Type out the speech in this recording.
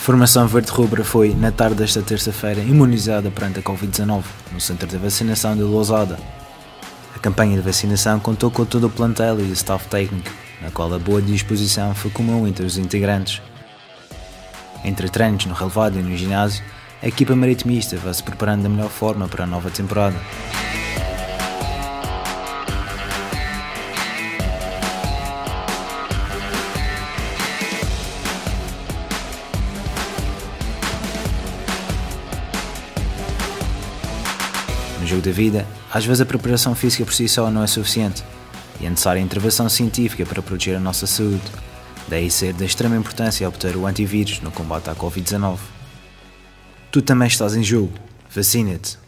Formação verde-rubra foi, na tarde desta terça-feira, imunizada perante a Covid-19, no centro de vacinação de Lousada. A campanha de vacinação contou com todo o plantel e o staff técnico, na qual a boa disposição foi comum entre os integrantes. Entre treinos no relevado e no ginásio, a equipa maritimista vai se preparando da melhor forma para a nova temporada. No jogo da vida, às vezes a preparação física por si só não é suficiente e é necessária a intervenção científica para proteger a nossa saúde. Daí ser de extrema importância obter o antivírus no combate à Covid-19. Tu também estás em jogo. Vacina-te!